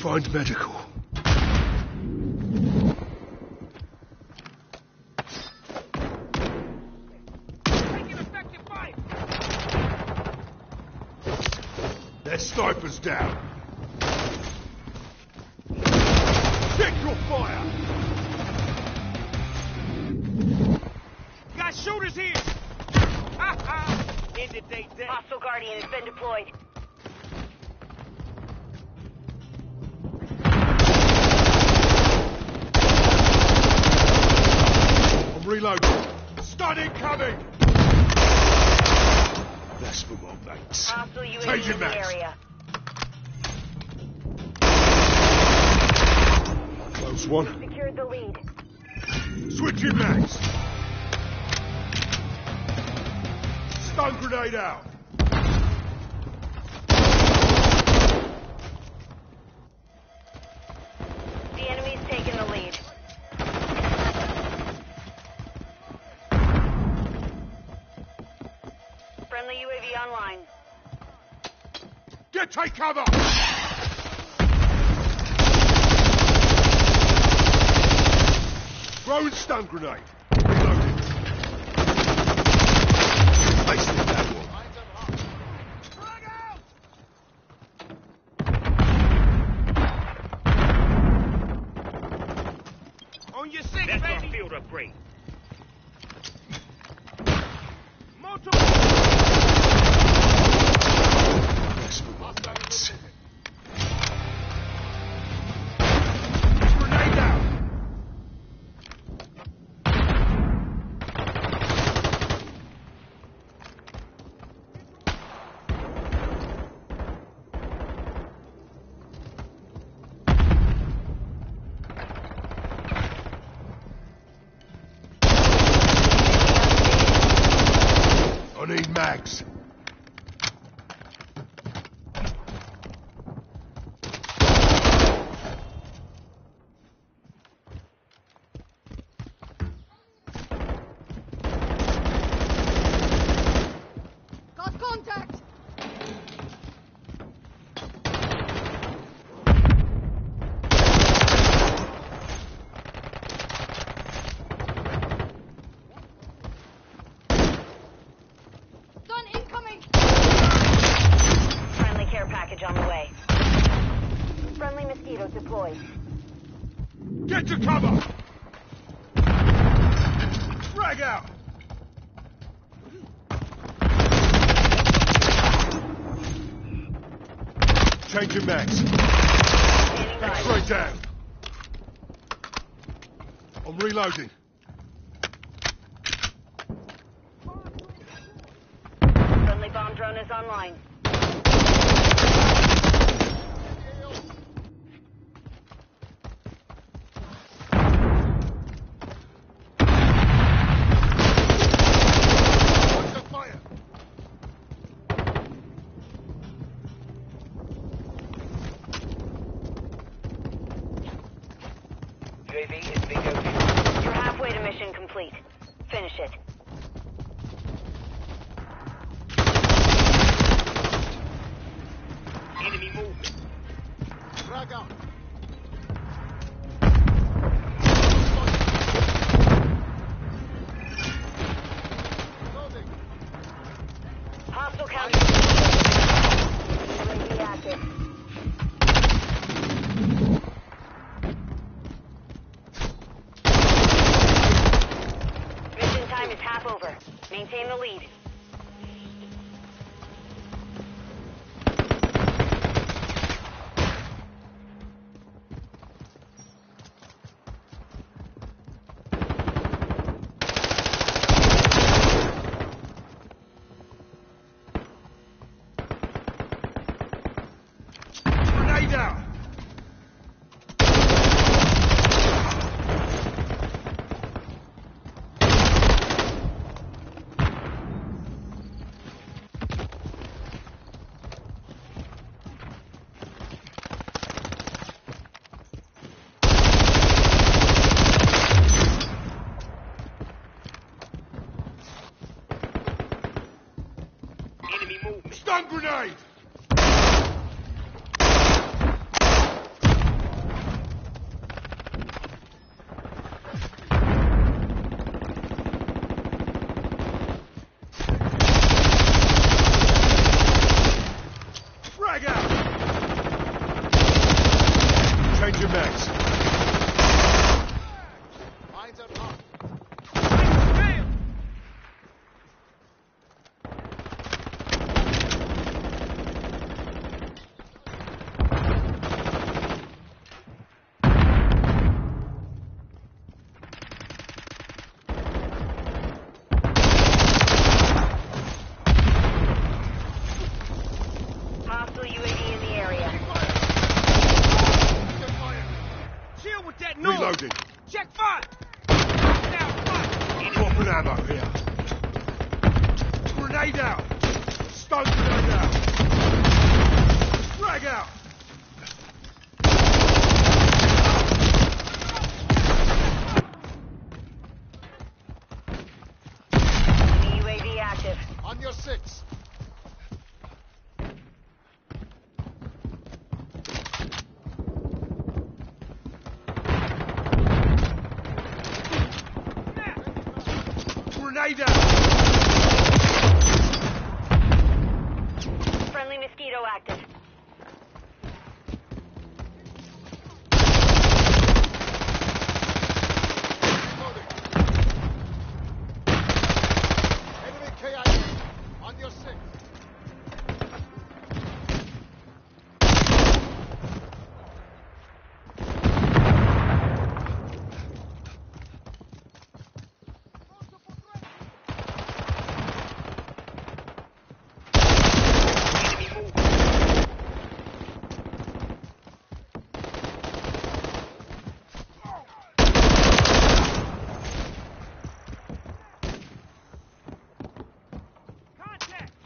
find medical. Their sniper's down. Check your fire! Got shooters here! Ha ha! Ended they dead. Hostile Guardian has been deployed. I'm reloading. Stun incoming! That's for my mates. Hostile UAV Change your in the max. area. Close one. Secured the lead. Switching max. Stun grenade out. The enemy's taken the lead. Friendly UAV online. Take cover! Throwing stun grenade. Reloading. Placing that one. On your six, That's baby. our field upgrade. Multiple. That's for my mates. I need mags. Got contact! Gun incoming! Friendly care package on the way. Friendly mosquito deployed. Get to cover! Frag out! Changing mags. Standing by. X-ray down. I'm reloading. Friendly bomb drone is online. Watch the fire! UAV is bingo. You're halfway to mission complete. Finish it. Enemy movement. Frag out. Hostile counter. UAV active. Mission time is half over. Maintain the lead. Grenade out! Enemy movement. Stun grenade! Grenade out! Stun grenade out! Frag out! UAV active. On your six! Grenade out! Friendly Mosquito active. Reloading. Enemy KIA. On your six! Enemy movement. Contact!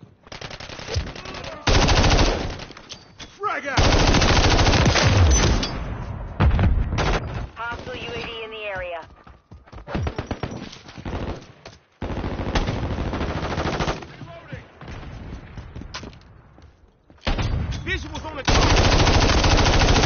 Frag out! Hostile UAV in the area. Reloading! Visuals on the car!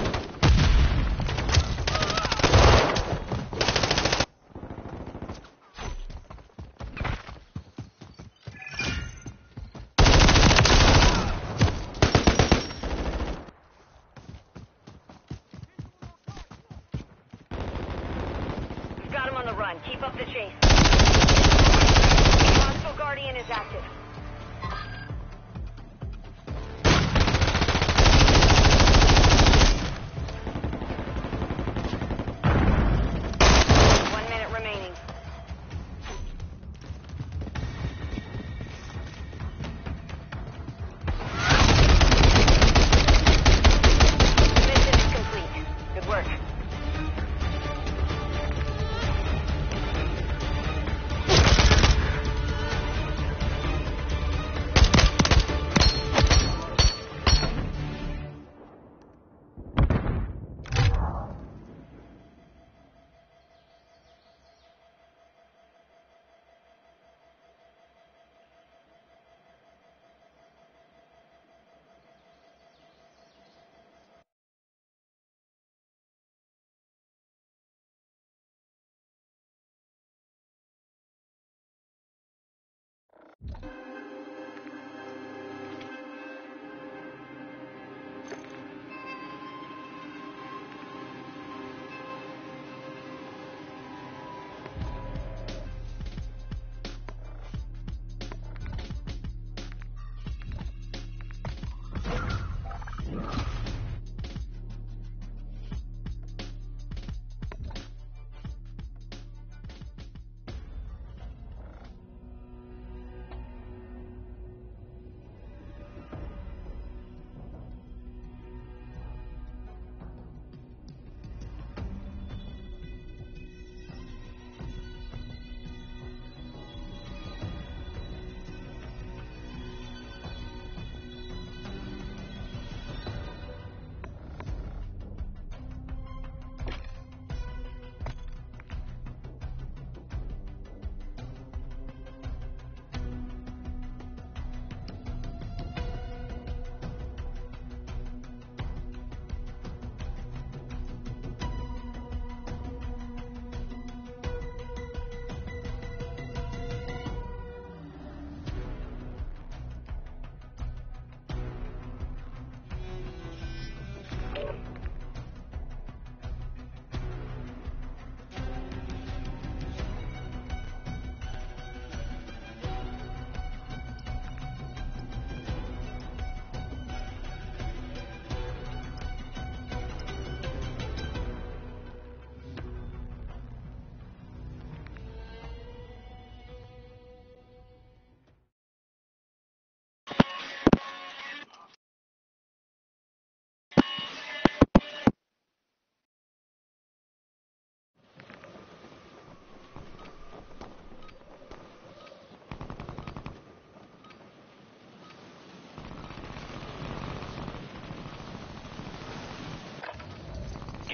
We've got him on the run. Keep up the chase. Hostile Guardian is active. One minute remaining. Mission is complete. Good work.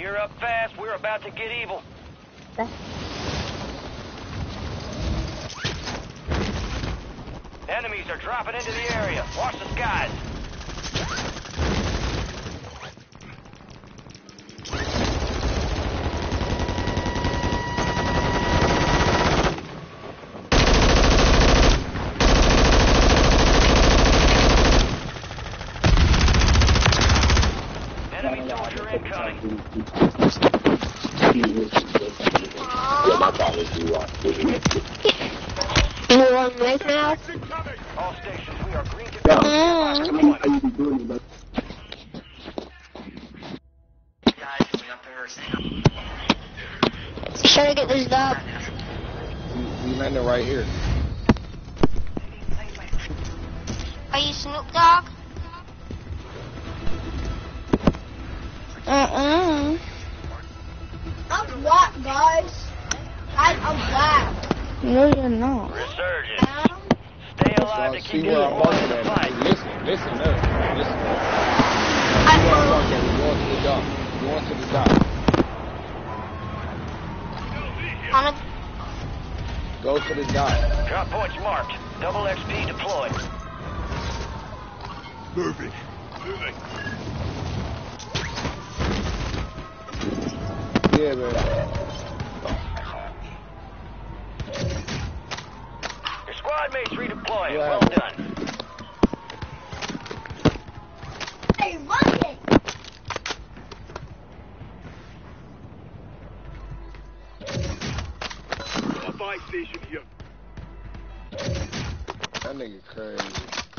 Gear up fast. We're about to get evil. Enemies are dropping into the area. Watch the skies. Enemy soldier incoming. You want right now? All stations, we are green to go. Trying to get this dog. We landed right here. Are you Snoop Dogg? I'm black, guys. I'm black. No, you're not. Resurgence. Stay alive to See keep where getting I'm more walking in the at. fight. Listen up. Listen up. I We're will. going to the dock. Going to the dock. On a, Go to the dock. Drop points marked. Double XP deployed. Moving. Moving. Yeah, man. Your squad mates redeploying. Yeah. Well done. Hey, run it! A buy station here. That nigga crazy.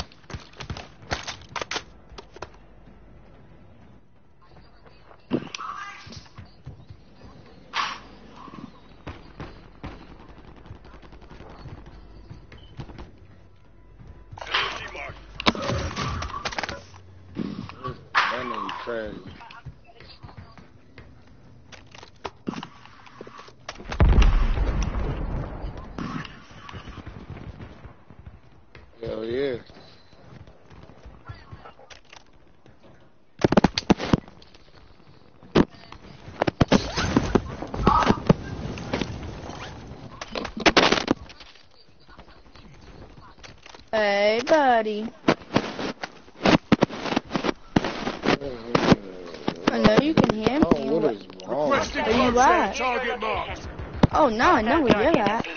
Energy mark. That nigga crazy. Hell yeah. Hey, buddy. I know you can hear me. Oh, what is wrong? Requesting Where you close at? target marked. Oh, no, I know where you're at.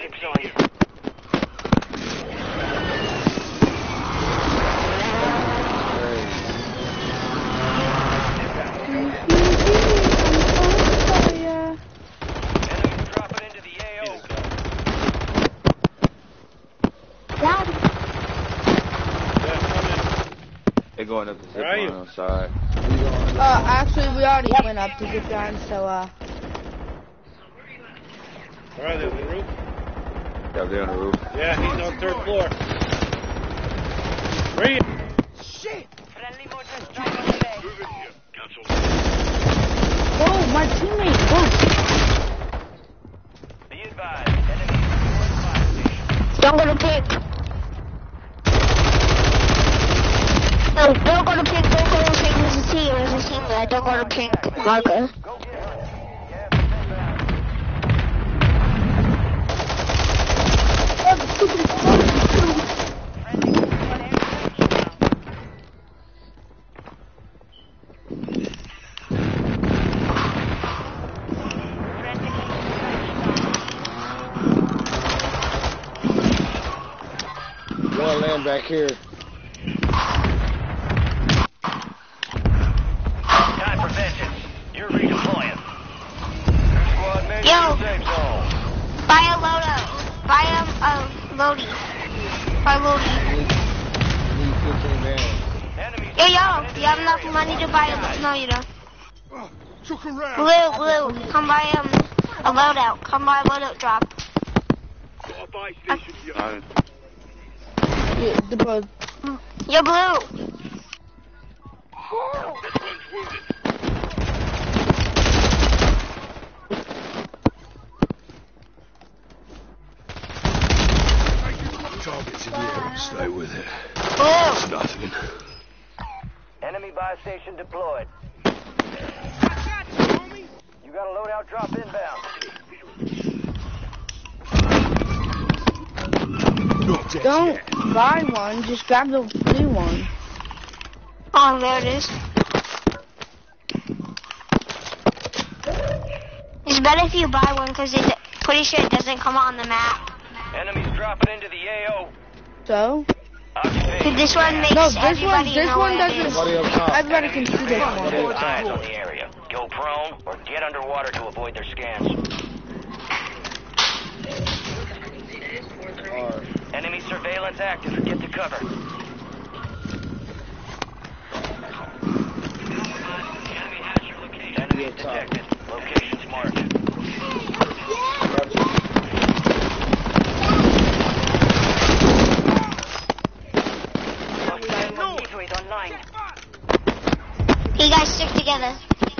Enemies dropping into the AO. They're going up the zip line outside. Actually, we already went up to zip line, so, Yeah, they're on the roof. Yeah, he's on third floor. Bring it. Friendly mortar strike on the bay. Moving here. Cancel. oh, my teammate, go. Be advised. Enemies are fire station. don't go to pink. No, don't go to pink. Don't go to pink. There's a team. There's a team there. Don't go to pink. Marker. Go get her. Yeah, send her out. One land back here. Time for vengeance. You're redeploying. Your squad mates Yo. in the safe zone. Buy a loadout. Buy a loadie. Buy loadie. Need 15 bands. Enemies Yo, dropping into you have the enough area. money to buy a... No, you don't. Took a round. Blue, come buy a loadout. Come buy a loadout drop. Got a buy station here. Yeah, the boat. You're blue. This one's wounded. Targets in the air. Stay with it. Blue. It's nothing. Enemy buy station deployed. You got a loadout drop inbound. Don't buy one, just grab the free one. Oh, there it is. It's better if you buy one because it's pretty sure it doesn't come on the map. Enemies dropping into the AO. So? Cause this one makes No, this everybody one know what it doesn't. is. Somebody up top. Everybody can see this one. Eyes on the area. Go prone or get underwater to avoid their scans. Alright. Enemy surveillance active. Get to cover. Enemy up top. detected. Locations marked. Mosquito is online. You guys stick together.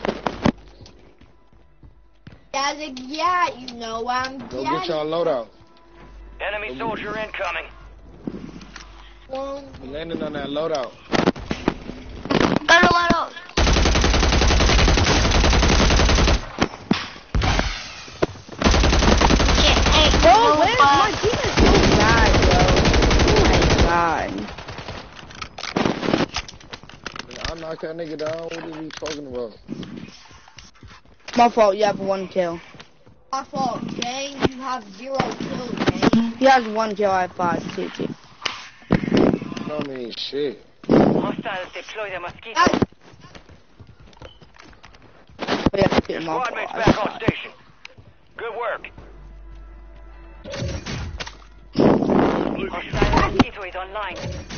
Yeah, you know I'm Go get y'all loadout. Enemy soldier incoming. We landing on that loadout. Go to Lotto. Hey, Bro, no, my team is so bad, bro. Oh my god. I knocked that nigga down. What are you talking about? My fault, you have 1 kill. My fault, Jay. You have 0 kills, man. He has 1 kill, I have 5. TT. I mean, shit. Hostiles deploy the mosquito. We have to kill Your him off. squad mates back on station. Good work. Hostile mosquito is online.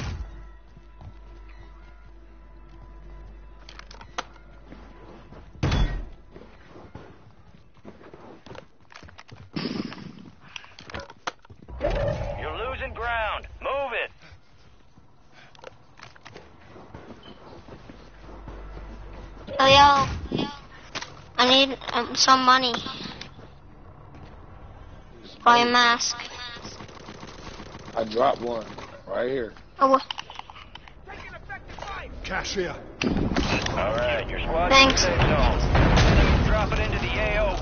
You're losing ground. Move it. Oh, yo. I need some money. Buy a mask. I dropped one right here. Oh, Cash here. All right, your squad's Thanks. in the safe zone. Enemies dropping into the AO.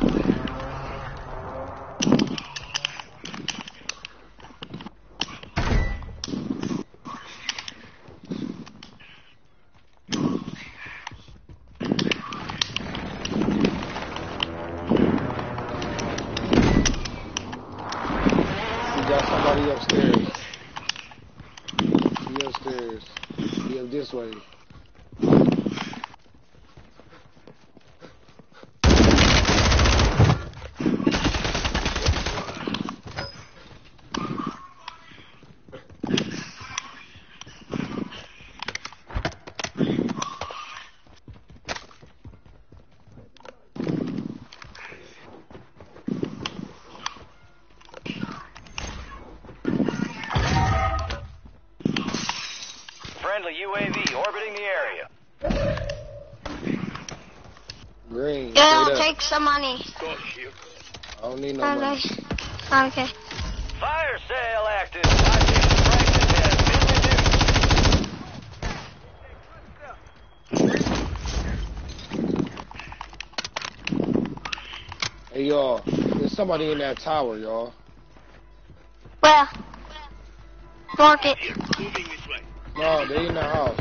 We got somebody upstairs. He upstairs. He up this way. Friendly UAV orbiting the area. Green. yeah, straight up. take some money. I don't need no money. Okay. Fire sale active. Operation prices has been reduced. Hey, y'all. There's somebody in that tower, y'all. Where? Mark it. No, they in the house.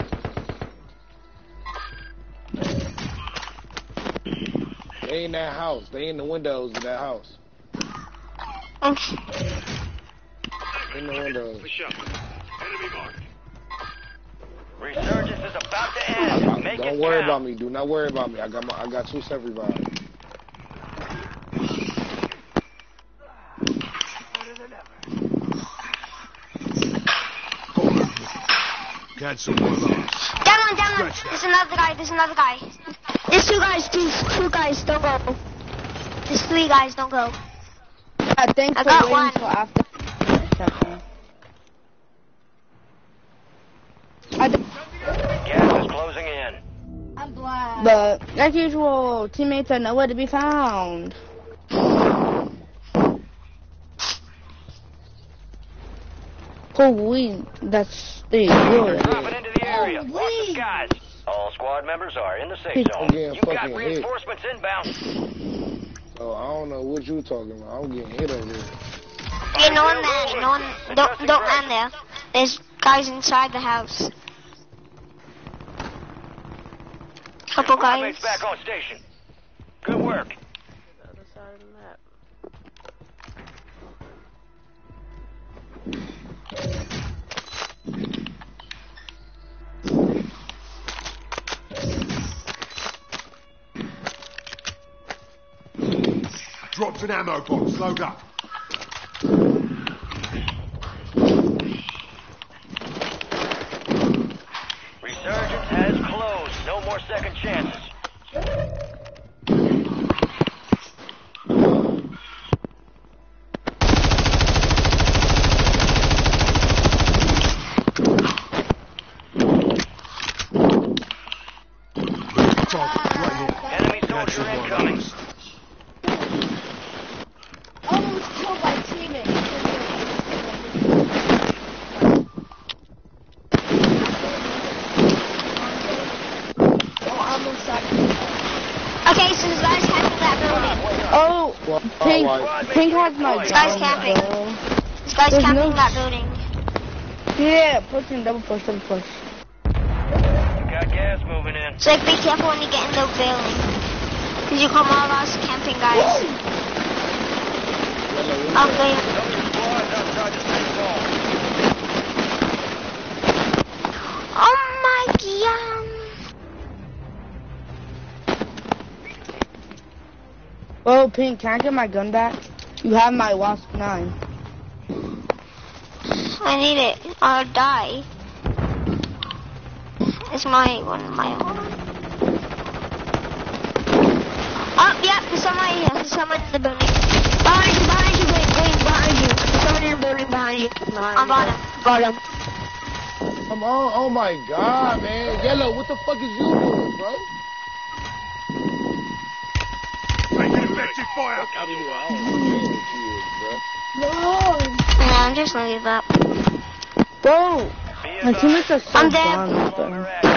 They in that house. They in the windows of that house. Thanks. In the windows. Resurgence is about to end. Make Don't it worry count. about me. Do not worry about me. I got 2 self revives. Got some more of those. Down one. There's another guy. There's 2 guys. Two guys, don't go. There's 3 guys, don't go. Yeah, thanks I for got waiting one. until after. Gas is closing in. I'm glad. But, as usual, teammates are nowhere to be found. Holy, that's the good. Dropping into the area. Watch the skies. All squad members are in the safe I'm zone. getting You got fucking hit. reinforcements inbound. So I don't know what you talking about. I'm getting hit over here. Yeah, no one there. No one. Don't land there. There's guys inside the house. Couple Your guys. squadmate's back on station. Good work. The other side of the map. Dropped an ammo box. Load up. Resurgence has closed. No more second chances. Enemy soldier incoming. Almost killed my teammate. Almost Okay, so this guy's camping that building. Oh, Pink, Pink has my This guy's gun, camping. bro. This guy's There's camping no- that building. Yeah, push and double push, double push. Got gas moving in. So like, be careful when you get in the building. Cause you come all of us camping guys. Okay. Another squad's outside the safe zone. Oh my god. Oh, Pink, can I get my gun back? You have my Wasp 9. I need it. I'll die. It's my one, my own. Oh, yeah, there's someone here. There's someone in the building. Behind you, Green, behind you. There's someone in the building behind you. I got him. Come on. Oh my god, man. Yellow, what the fuck is you doing, bro? Taking effective fire. I don't know what you is, bro. No! Yeah, I'm just gonna give up. Bro! My teammates are so I'm dead. gone, bro.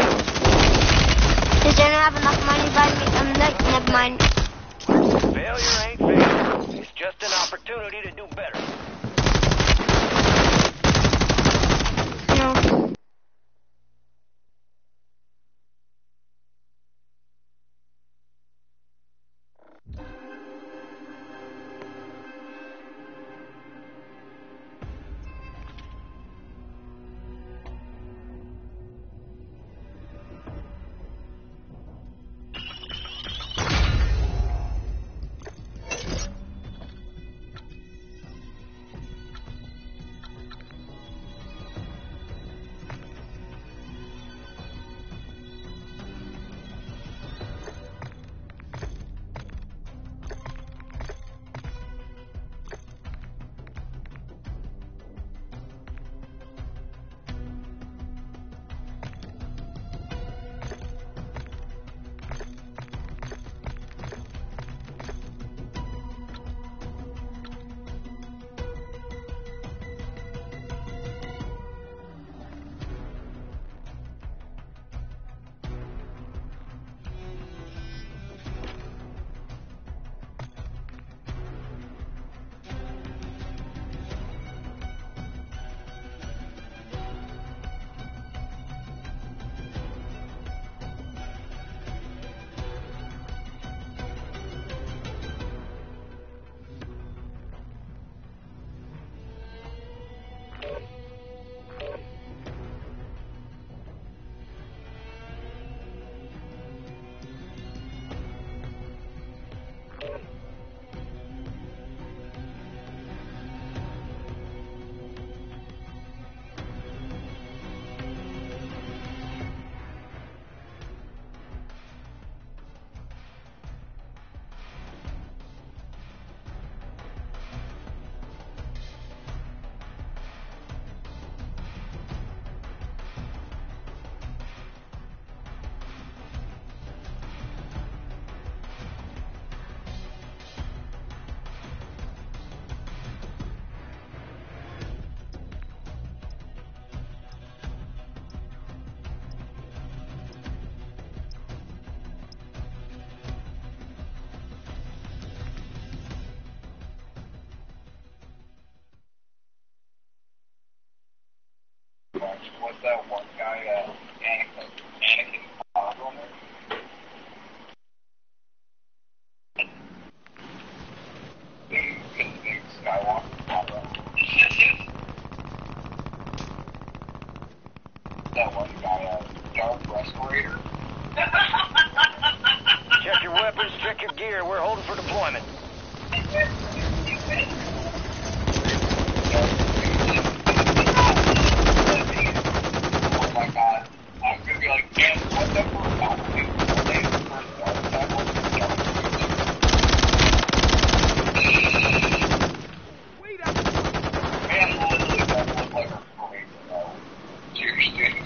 Does anyone have enough money to buy me? I'm like, never mind. Failure ain't failure. It's just an opportunity to do better. No. that one guy, Anakin on there? Big Skywalker. That one guy, Dark Respirator. Check your weapons, check your gear. We're holding for deployment. Oh my god. I'm gonna be like, damn, what the fuck? Man, literally that looked like a parade, though. Seriously.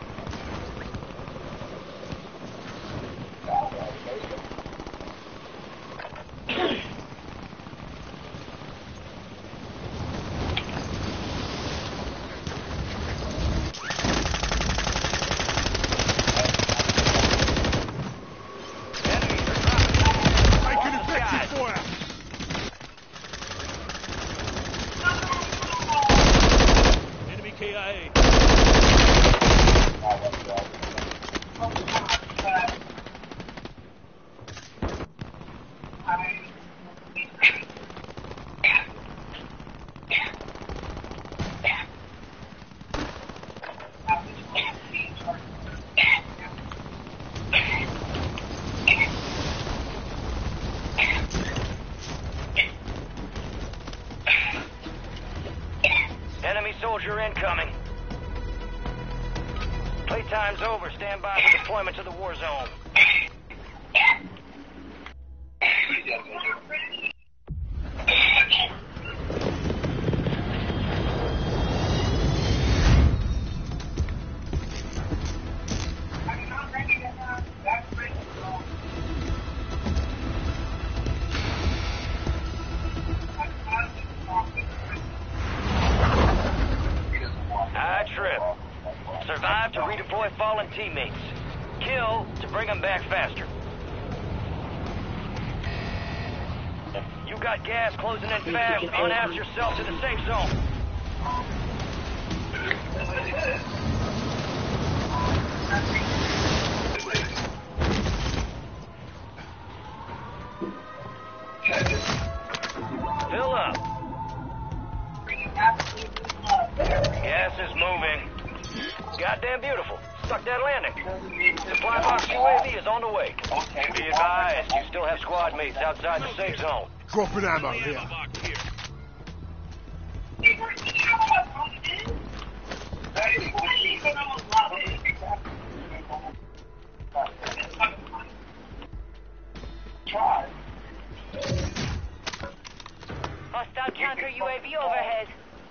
Making effective fire. Enemy KIA. Enemy soldier incoming. Playtime's over. Stand by for deployment to the war zone. I trip. Survive to redeploy fallen teammates. Kill to bring them back faster. You got gas closing in fast. Unass yourself to the safe zone. Fill up. Gas is moving. Goddamn beautiful. Stuck that landing. Supply box UAV is on the way. Be advised, you still have squad mates outside the safe zone. Dropping ammo here. Hostile counter UAV overhead.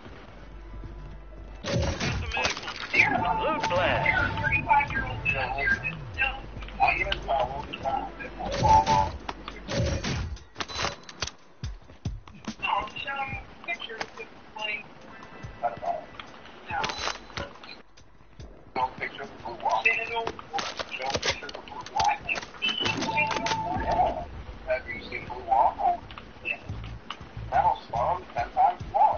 Loot blast. Have you seen Blue Waffle? That'll slow him 10 times more.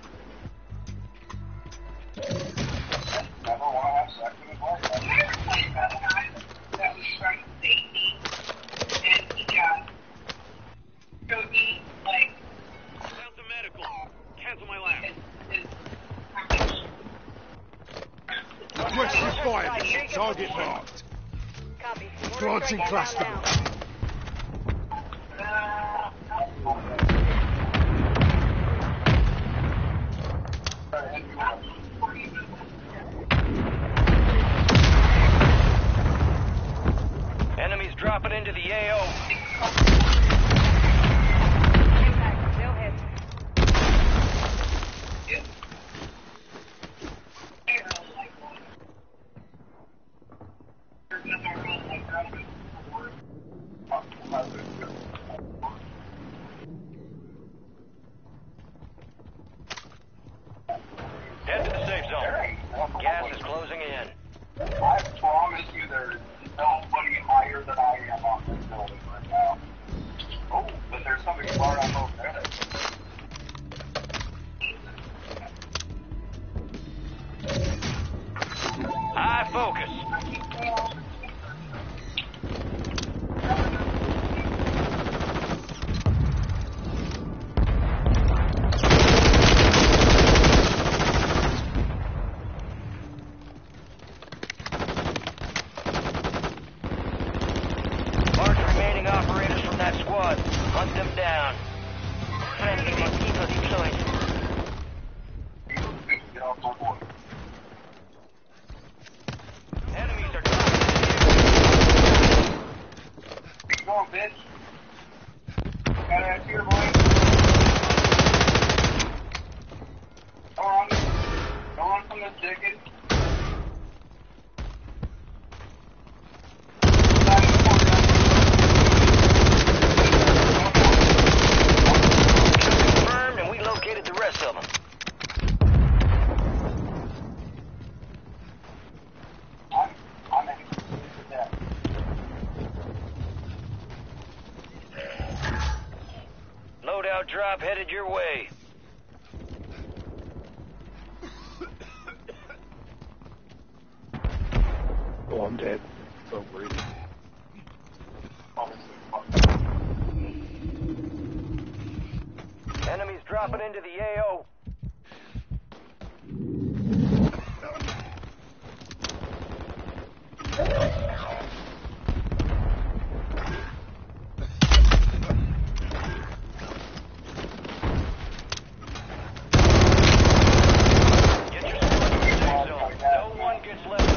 Never want to have sex in his life. That was trying to date me, and he showed me, like, Sound to medical. Cancel my lap. Requesting fire. Target marked. Copy. Launching cluster. Enemies dropping into the AO. Impact. No hits. Head to the safe zone. Gas is closing in. I promise you there is nobody higher than I am on this building right now. focus. Mark the remaining operators from that squad. Hunt them down. Friendly Mosquito deployed. Enemies are dropping. Come on, bitch. Got it here, boy. Go on from the ticket. Confirmed, and we located the rest of them. I'm in. Yeah. Loadout drop headed your way. Oh, I'm dead. So breathing. Enemies dropping into the AO. Get your squad to the safe zone. No one gets left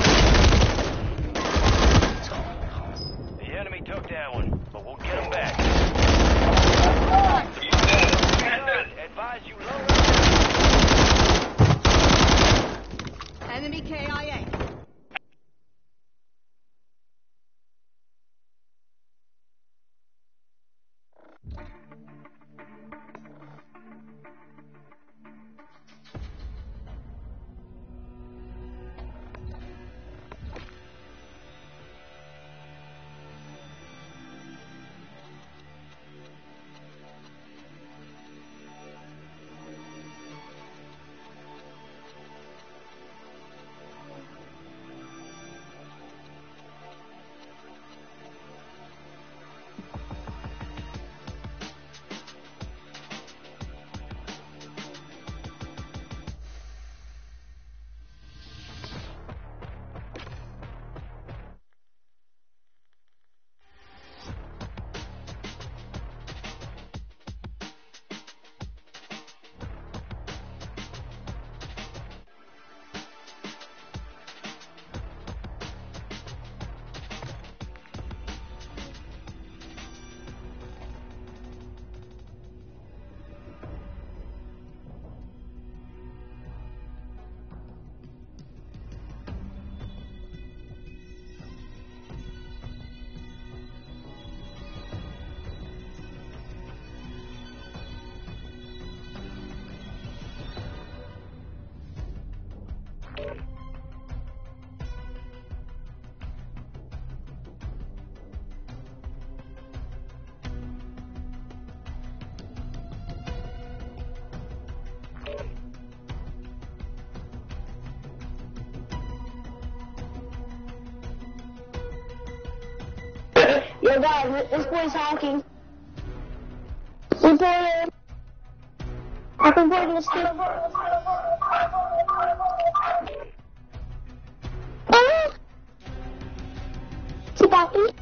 behind. The enemy took that one, but we'll get them back. Good. Advise you load up. Enemy KIA. Yo guys, this boy's hacking. Reporter. I can report this kid. Chibaki.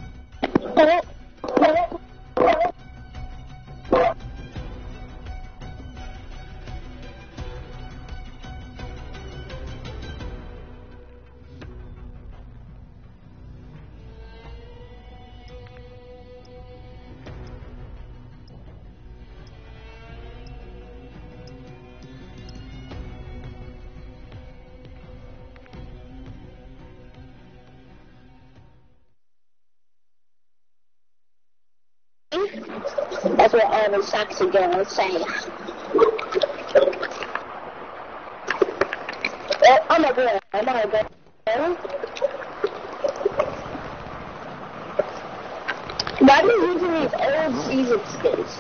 That's what all the sexy girls say. Well, I'm a girl. I'm not a girl. Why are you using these old season skins?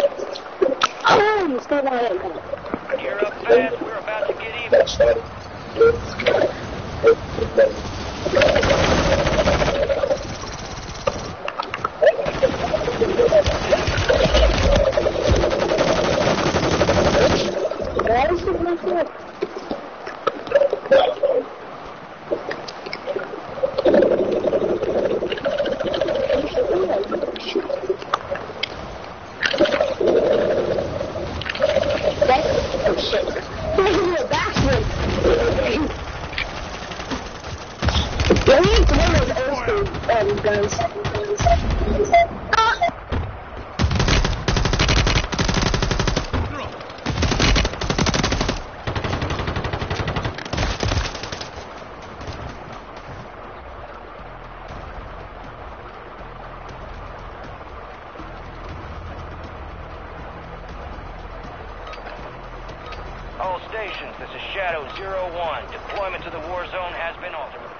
Oh, you still want it. You're up fast. We're about to get even. All stations, this is Shadow 01. Deployment to the war zone has been authorized.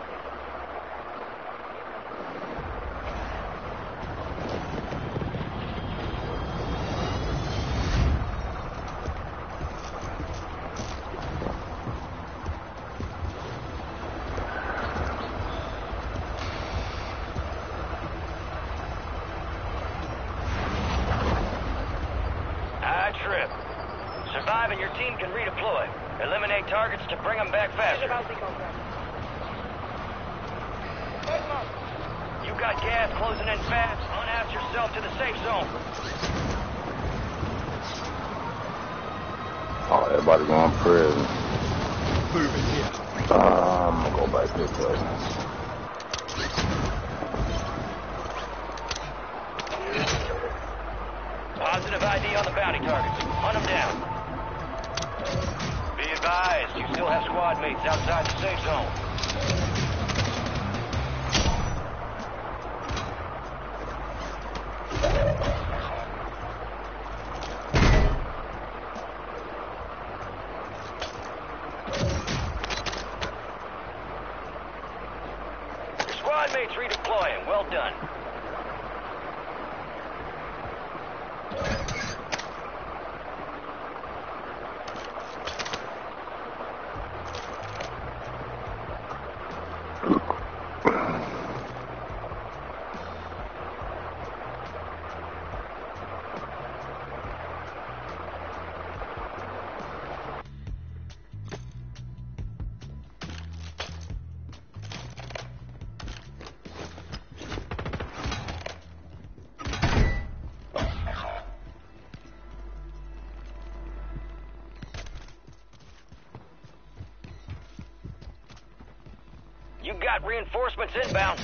Trip. Survive and your team can redeploy. Eliminate targets to bring them back faster. You got gas closing in fast. Unass yourself to the safe zone. Oh, everybody going to prison. Moving here. I'm gonna go back this way. Positive ID on the bounty targets. Hunt them down. Be advised, you still have squad mates outside the safe zone. Your squad mates redeploying. Well done. You got reinforcements inbound.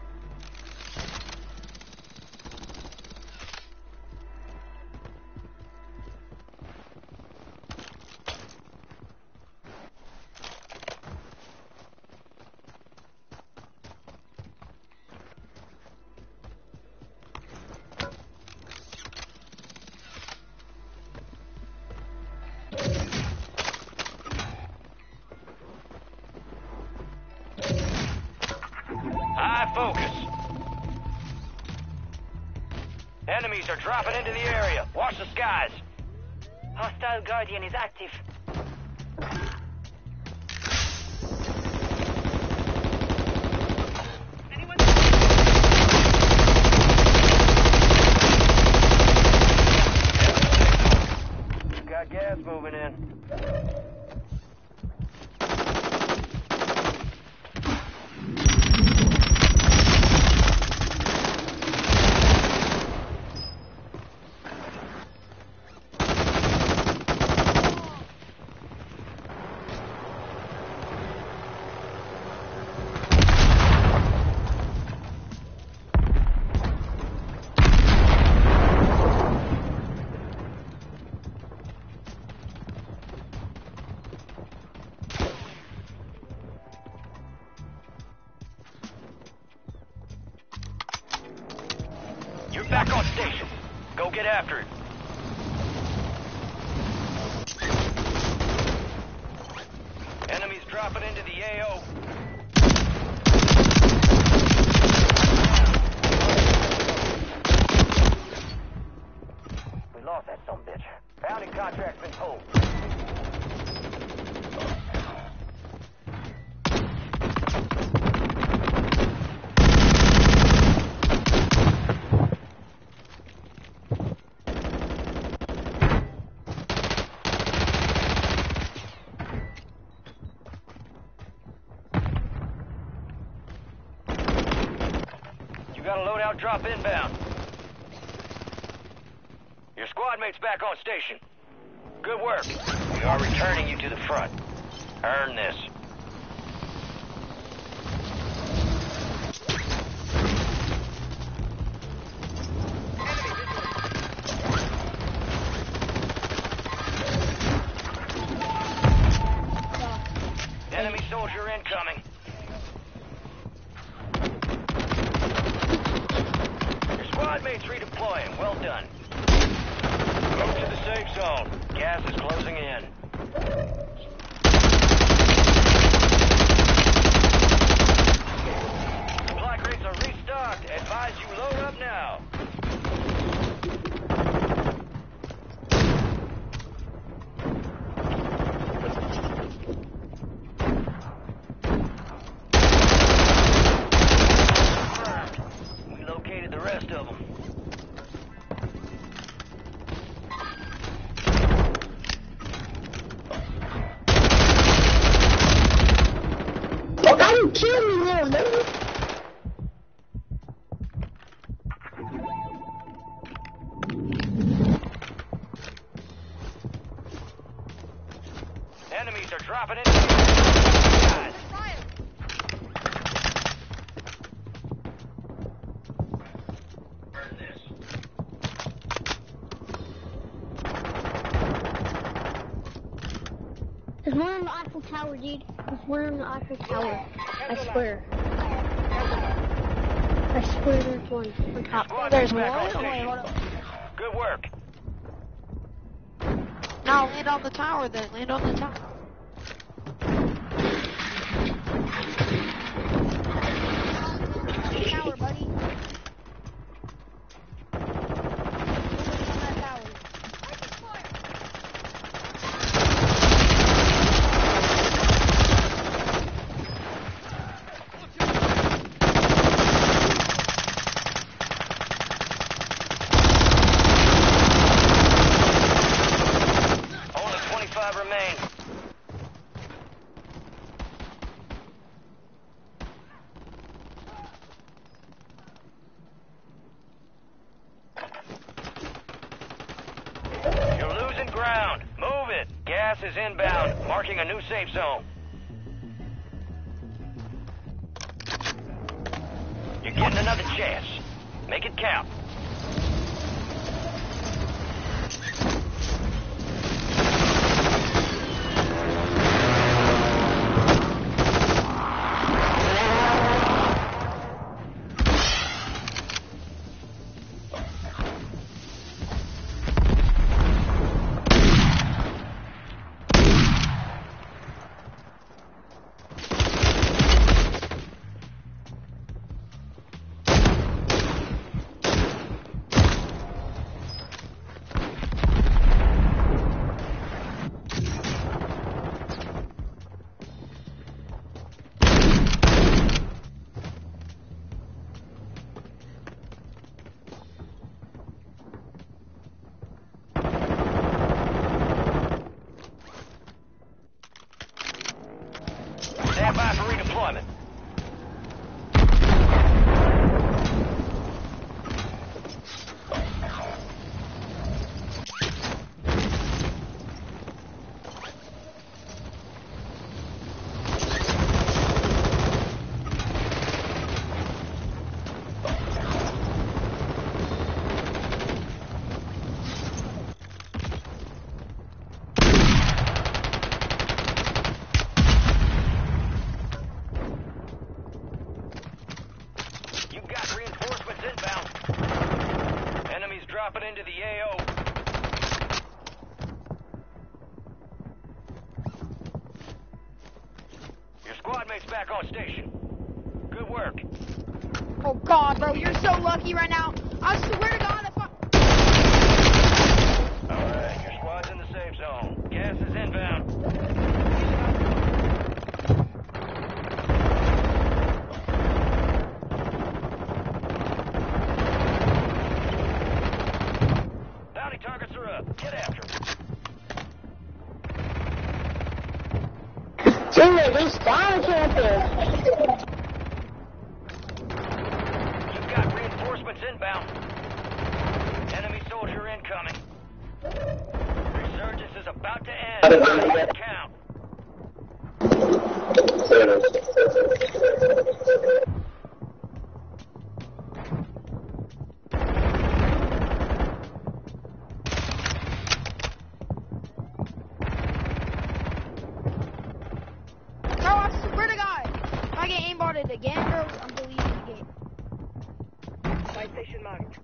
High focus. Enemies are dropping into the area. Watch the skies. Hostile Guardian is active. Got gas moving in. You're back on station. Go get after it. Enemies dropping into the AO. We lost that sumbitch. Bounty contract's been pulled. got a loadout drop inbound. Your squad mate's back on station. Good work. We are returning you to the front. Earn this. Enemy soldier incoming. Your squad mate's redeploying. Well done. Move to the safe zone. Gas is closing in. Supply crates are restocked. Advise you load up now. We located the rest of them. Why you kill me, little nigga? Enemies are dropping into guys. Burn this. There's one on the Eiffel Tower, dude. There's one on the Eiffel Tower. I swear. I swear there's one on top. Squad There's back one? on Oh, wait, station. hold up. Good work. No, land on the tower then. Land on the tower. Tower, buddy. On that tower. Only 25 remain. You're losing ground. Move it. Gas is inbound, marking a new safe zone. You're getting another chance. Make it count. Stand by for redeployment. You've got reinforcements inbound. Enemies dropping into the AO. Your squad mate's back on station. Good work. Oh god, bro, you're so lucky right now. I swear to God, if I... Alright, your squad's in the safe zone. Gas is inbound. Bounty targets are up. Get after them. Teammate, they spawn campers. You've got reinforcements Reinforcements inbound. Enemy soldier incoming. Resurgence is about to end. Count. Bro, I swear to God, if I get aimbotted again, bro, I'm deleting the game. Buy station marked.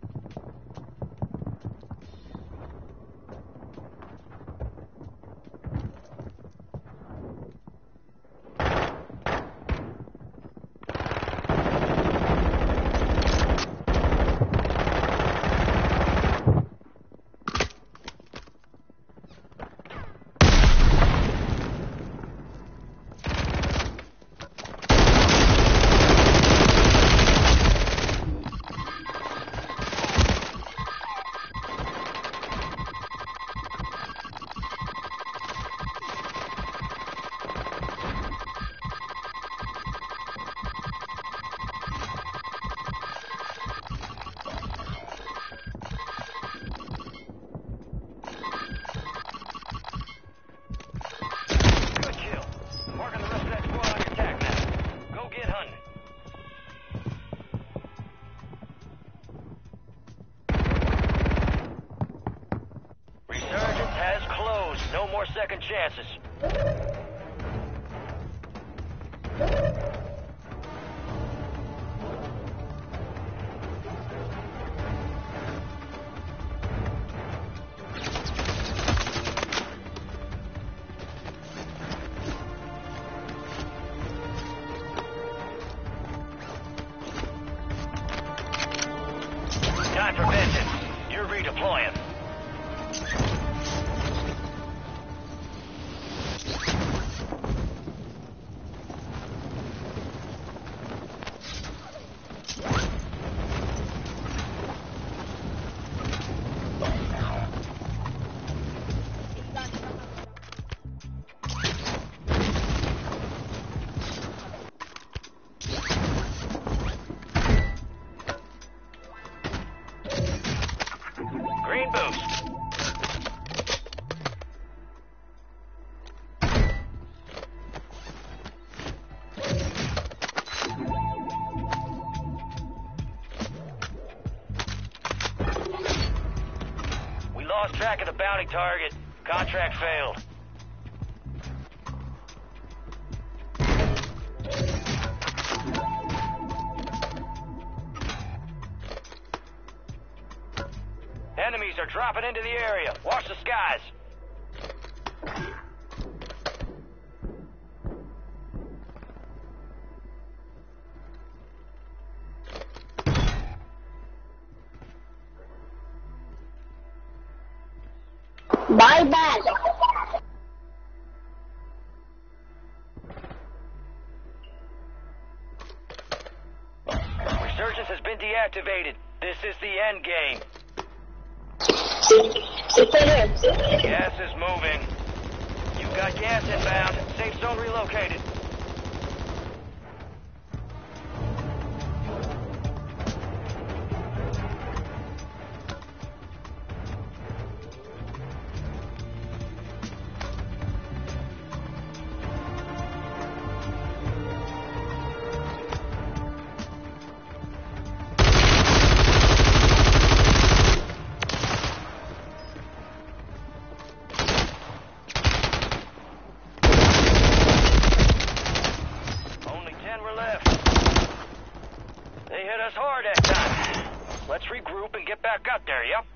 Good kill. Marking the rest of that squad on your attack map. Go get hunting. Resurgence has closed. No more second chances. Time for vengeance. You're redeploying. Green boost. We lost track of the bounty target. Contract failed. Enemies are dropping into the area. Watch the skies. Bye back. Resurgence has been deactivated. This is the end game. Gas is moving. You've got gas inbound. Safe zone relocated. Only 10 were left. They hit us hard that time. Let's regroup and get back out there, yeah?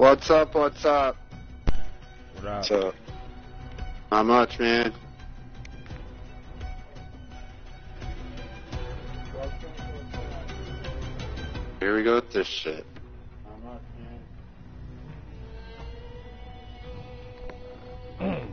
What's up? What's up? What up? What's up? Not much, man. Here we go with this shit. Not much, man.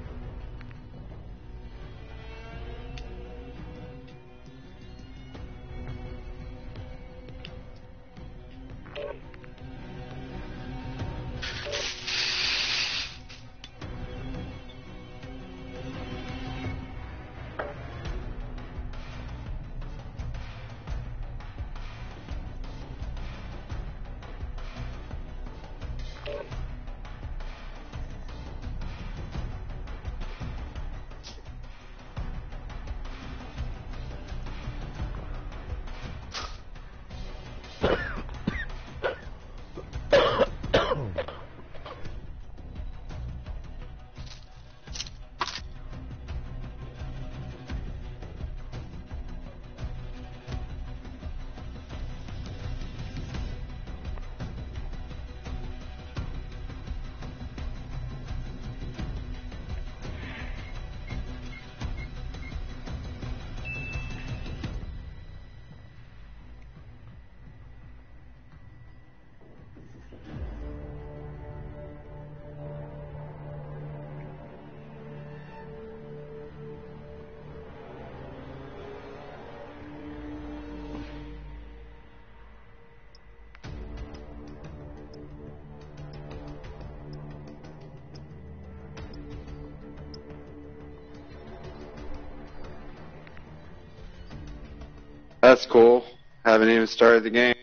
That's cool. Haven't even started the game.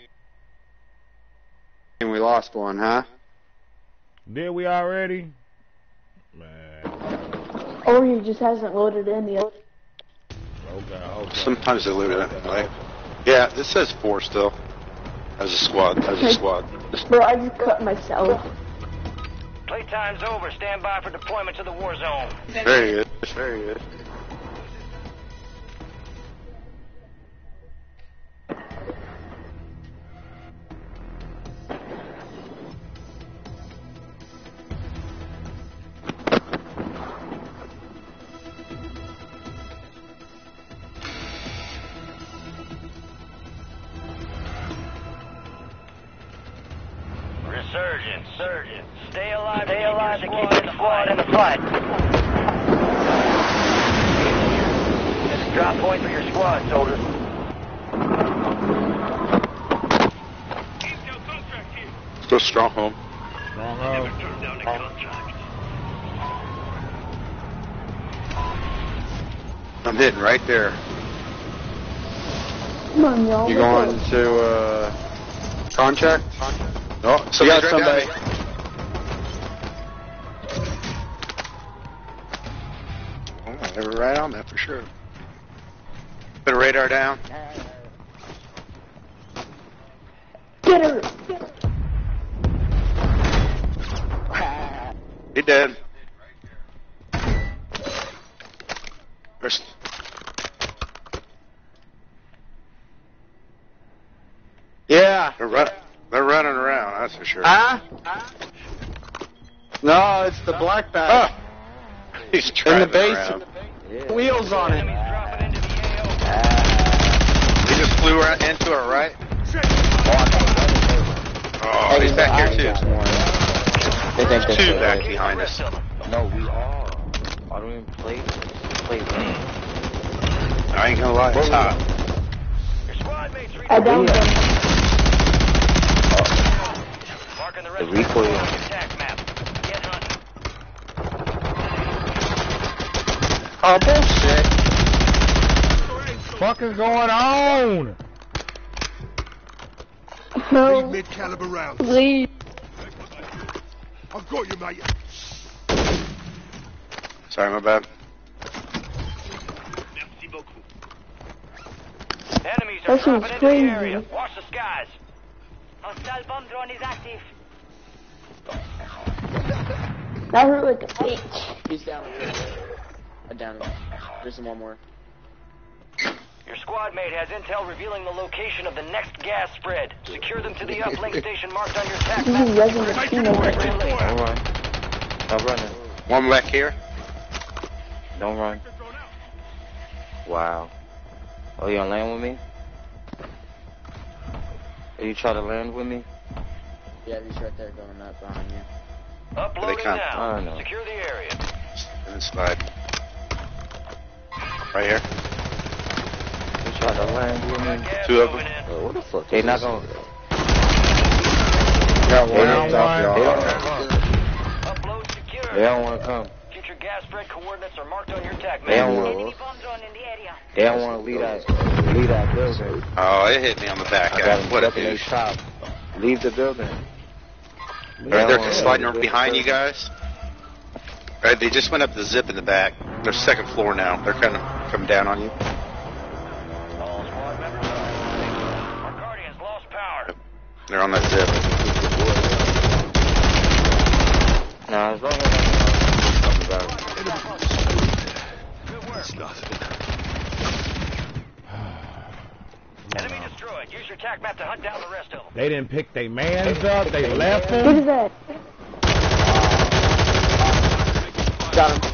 And we lost one, huh? Did we already? Man. Or he just hasn't loaded in yet. Okay. Sometimes they load it anyway. Yeah, this says 4 still. As a squad. Bro, I just cut myself. Playtime's over. Stand by for deployment to the war zone. Very good. Very good. Surgeon. Stay alive to keep the squad in the fight. There's a drop point for your squad, soldiers. Go stronghold. I'm hitting right there. Come on, y'all. You going to contract? Oh, so we got somebody. Oh, they were right on that for sure. Put a radar down. Get her! He dead. There's... Yeah. They're running around, that's for sure. Huh? No, it's the black bag. Oh. He's in the base. Yeah. Wheels on it. He just flew right into it, right? Oh, he's back here too. There's 2 back behind us. No, we are. I don't even play lane. I ain't gonna lie, it's hot. I downed them. The recoil. Oh, bullshit. Fuck is going on? Need mid-caliber rounds. Please. I've got you, mate. Sorry, my bad. Enemies are dropping into the area. Watch the skies. Hostile bomb drone is active. That hurt like a bitch. He's down. I'm down. There's one more. Your squad mate has intel revealing the location of the next gas spread. Secure them to the uplink station marked on your tac map. Don't run. Stop running. One back here. Don't run. Wow. Oh, you gonna land with me? Are you trying to land with me? Yeah, he's right there going up behind you. Uploading now. know. Secure the area. Inside. Right here. You trying to land with me? Two of them. What the fuck? They not gonna. Got one up top, Upload secure. They don't wanna come. Future gas spread coordinates are marked on your tac They don't map. wanna. Enemy bomb drone in the area. They don't wanna leave that building. Oh, it hit me on the back. I got him What a stuck in their douche. top. Leave the building. Right, they're sliding behind you guys. Right, they just went up the zip in the back. They're second floor now. They're kind of coming down on you. All squad members are online. Our Guardians lost power. They're on that zip. Nah, as long as I'm Enemy destroyed. Use your tac map to hunt down the rest of them. They didn't pick their mans up. They left What them. is that? Got him.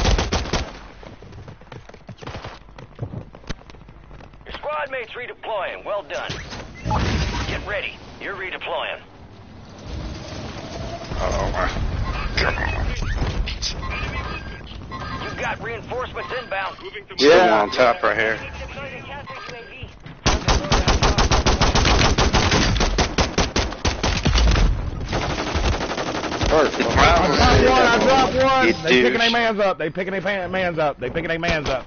Your squad mates redeploying. Well done. Get ready. You're redeploying. You've got reinforcements inbound. Yeah, on top right here. I dropped one. You They picking their douche. mans up. They picking their mans up. They picking their mans up.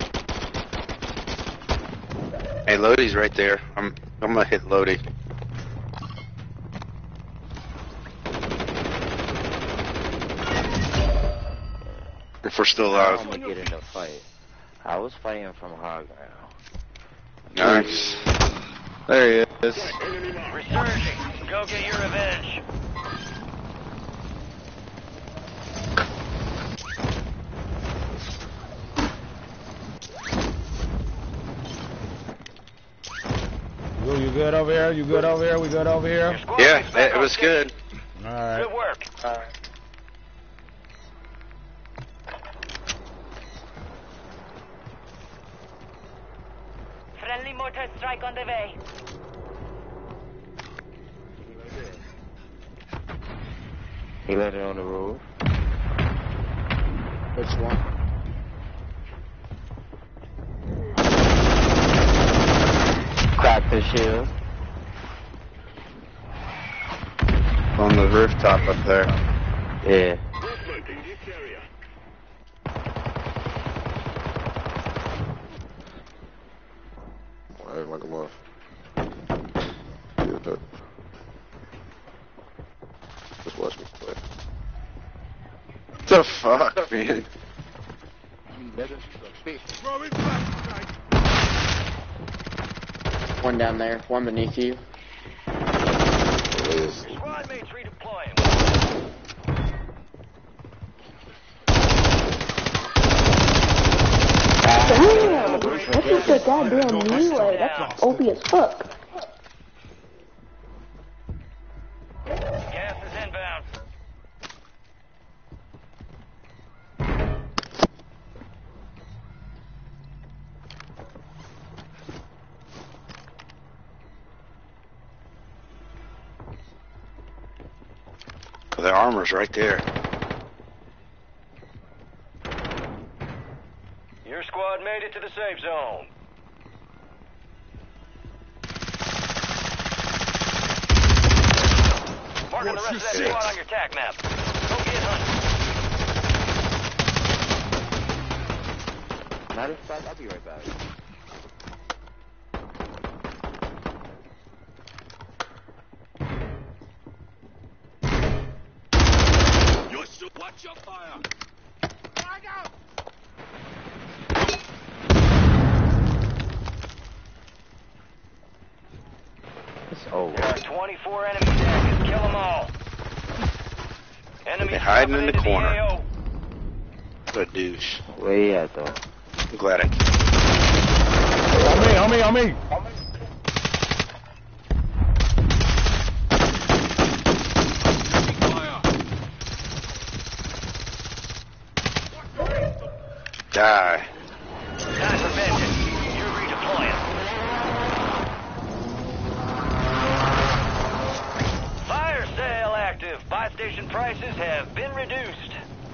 Hey, Lodi's right there. I'm gonna hit Lodi. If we're still alive. gonna get in the fight. I was fighting from high ground. Nice. There he is. Resurging. Go get your revenge. You good over here? You good over here? We good over here? Your squad Yeah, mates back it on was station. good. All right. Good work. Friendly mortar strike on the way. He landed on the roof. Which one? Cracked the shield. On the rooftop up there. Yeah. Like a month. Yeah, just watch me play. The fuck, man? One down there. One beneath you. Your squad mates redeploying. Damn, that's just a goddamn melee. That's OP as fuck. Gas is inbound. The armor's right there. Your squad made it to the safe zone. Marking the rest of that squad on your tac map. Go get hunting. Matter of fact, I'll be right back. Watch your fire! Flag out! It's over. There are 24 enemies active. Kill them all. Enemies They're hiding in the dropping into corner. AO. What a douche. Where you at though? I'm glad I On me. Die. Time for vengeance. You're redeploying. Fire sale active. Buy station prices have been reduced.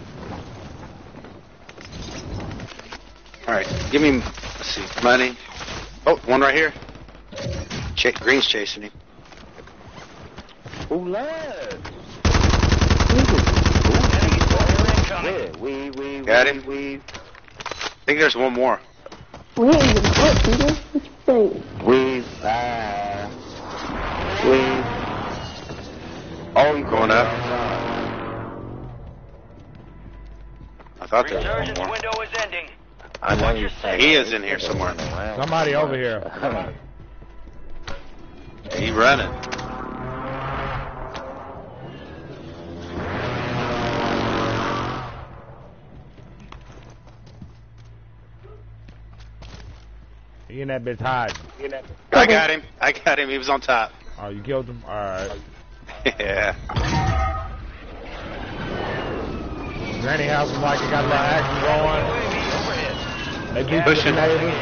Alright, give me, let's see, money. Oh, one right here. Green's chasing him. Who left? Got him. I think there's one more. We ain't even put, Peter. What you think? Oh, you Going up. I thought there was Resurgence one more. window is ending. I know you're saying. He is in here somewhere. Somebody over here. He running. He in that bitch hiding. I got him. He was on top. Oh, you killed him? Alright. Yeah. Granny house is like it got a lot of action going. They keep Pushing. neighbors.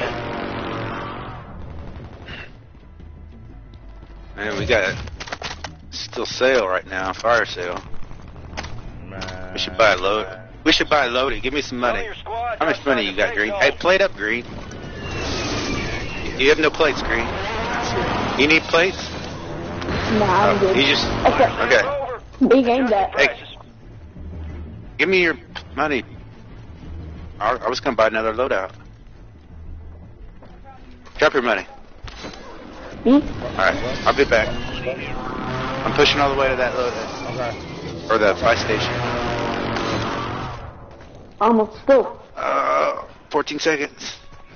Man, we got still sale right now. Fire sale. Man. We should buy a load. We should buy a loaded. Give me some money. How much money you got, Green? Hey, plate up, Green. You have no plates, Green. You need plates? Nah, I'm good. You just okay. Big aim that. Hey, give me your money. I was gonna buy another loadout. Drop your money. Me? Alright, I'll be back. I'm pushing all the way to that loadout. Okay. Or the buy station. Almost full. 14 seconds.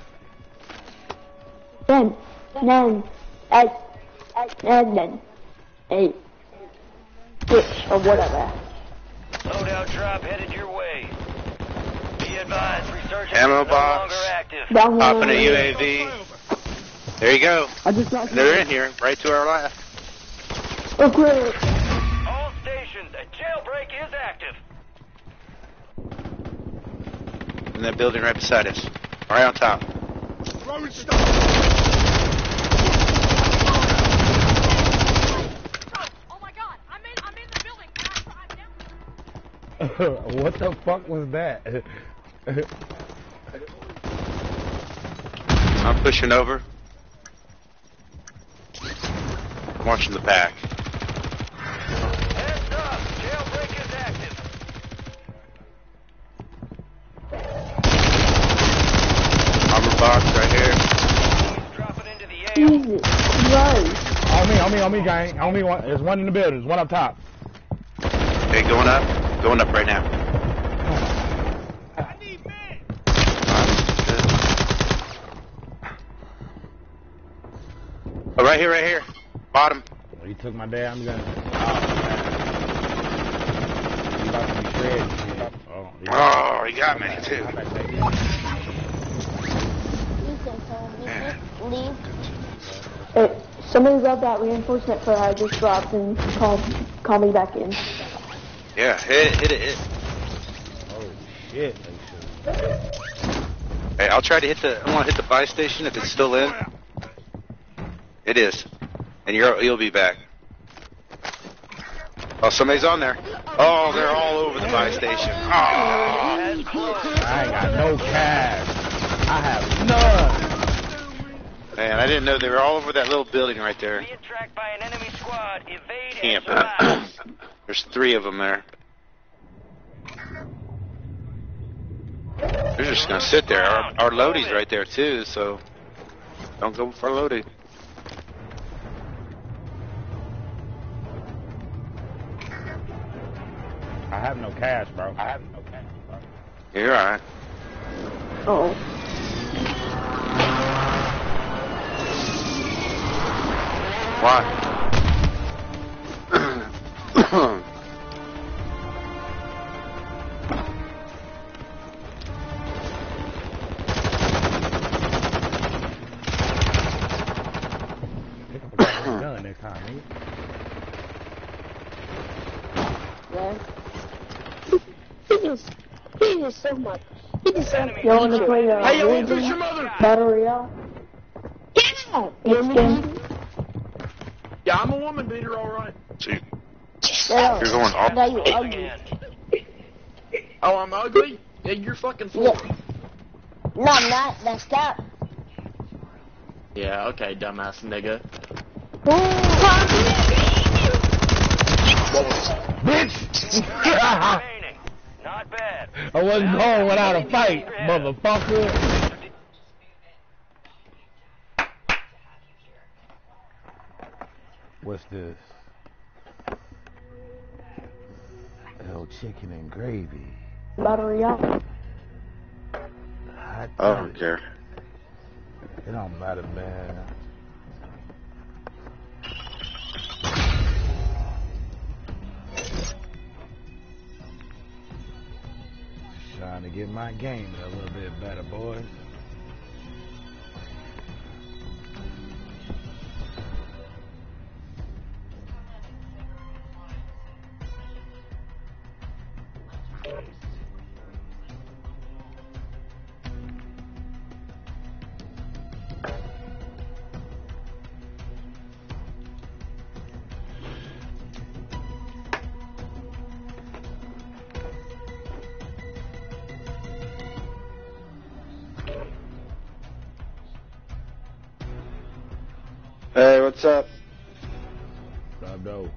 10, 9, 8, 7, 8, 6, or whatever. Loadout drop headed your way. Be advised, resurgence Ammo is no box. longer active. Popping a UAV. There you go. I just got They're in here, right to our left. Okay. All stations, a jailbreak is active. In that building right beside us. Right on top. Throwing stuff. Oh my god, I'm in the building. Can I drive down? What the fuck was that? I'm pushing over. I'm watching the back. Heads up, jailbreak is active. Armor box right here. Dropping into the AO. Jesus Christ. On me, gang. On me, one. There's one in the building. There's one up top. Okay, going up. Going up right now. I need men. Oh, right here. Bottom. He took my damn gun. He about to be shredded. Oh, he got me too. Leave. Hey, somebody grab that reinforcement for I just dropped and call me back in. Yeah, hit it. Oh shit. Hey, I'll try to hit the. I want to hit the buy station if it's still in. It is, and you'll be back. Oh, somebody's on there. Oh, they're all over the buy station. Oh. I ain't got no cash. I have none. Man, I didn't know they were all over that little building right there. Being tracked by an enemy squad. Evade Camp. and survive. There's 3 of them there. They're just gonna sit there. Our loadie's right there too, so don't go for loadie. I have no cash, bro. You're alright. Oh. Why? time, nigga. Yeah. He just so much. He just so much. You want to play Hey, yo, introduce your mother. Battle Royale? Yeah. Which game? Yeah, I'm a woman beater, all right. See, Yeah. you're going off. Now you ugly. Oh, I'm ugly? Yeah, you're fucking fool. Yeah. No, I'm not. That's that. Yeah, okay, dumbass nigga. Bitch! Remaining. Not bad. I wasn't born without a fight, motherfucker. What's this? Oh, chicken and gravy. Battle Royale. I don't care. It don't matter, man. Trying to get my game a little bit better, boys. Hey, what's up? Stop though.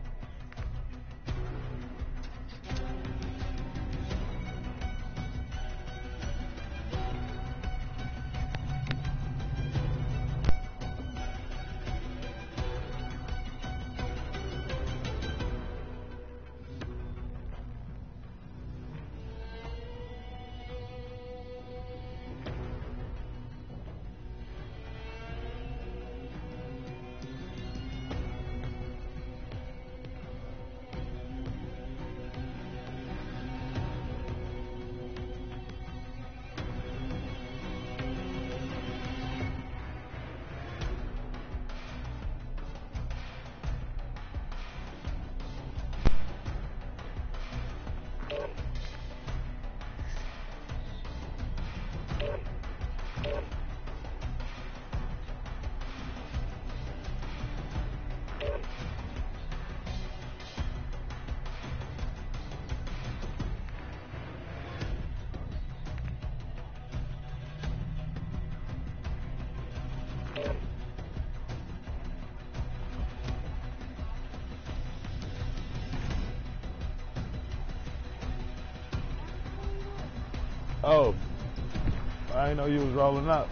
Oh, I didn't know you was rolling up.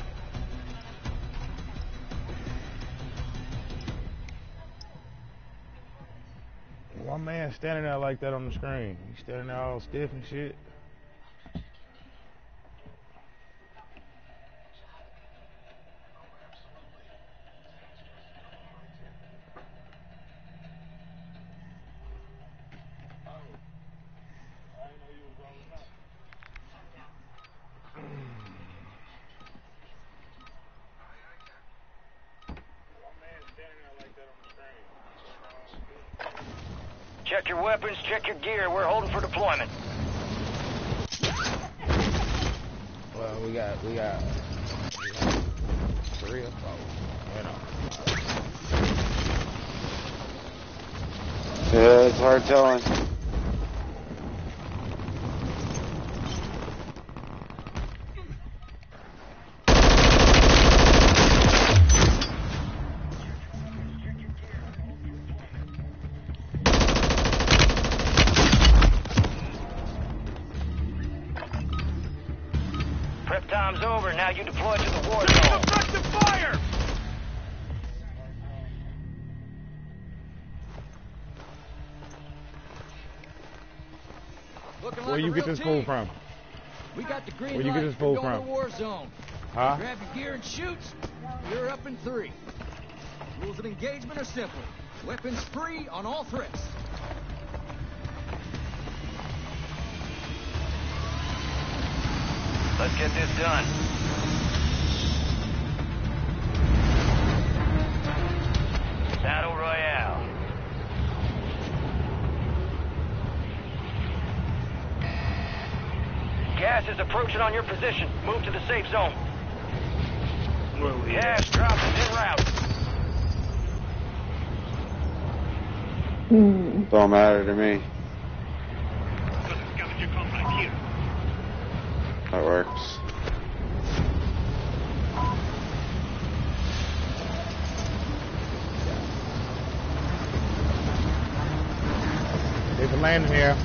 One man standing there like that on the screen. He's standing there all stiff and shit. Check your weapons, check your gear. We're holding for deployment. Well, we got 3 or 4. You know. Yeah, it's hard telling. Prep time's over. Now you deploy to the war zone. Effective fire! Where you get this food from? We got the green Where you get light this for food going from? to war zone. Huh? Grab your gear and shoot. You're up in 3. Rules of engagement are simple. Weapons free on all threats. Let's get this done. Battle Royale. Gas is approaching on your position. Move to the safe zone. Gas drop is en route. Don't matter to me. That works. There's a landing here.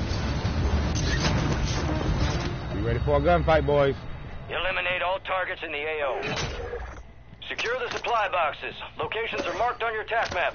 You ready for a gunfight, boys? Eliminate all targets in the AO. Secure the supply boxes. Locations are marked on your task map.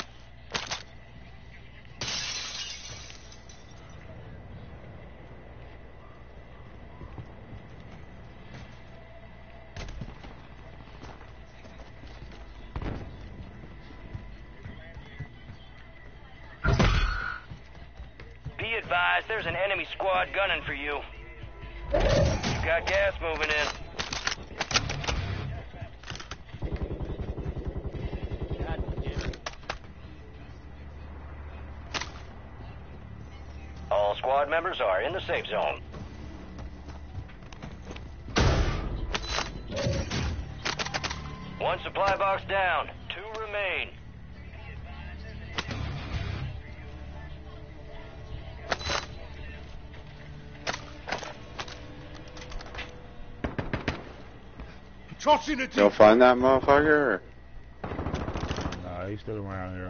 Be advised, there's an enemy squad gunning for you. You got gas moving in. All squad members are in the safe zone. One supply box down. 2 remain. You'll find that motherfucker? Or? Nah, he's still around here.